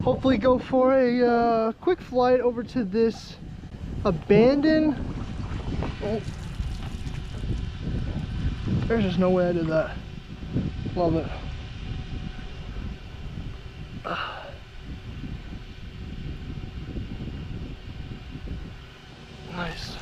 hopefully go for a quick flight over to this abandoned. Oh, there's just no way I did that. Love it. Nice.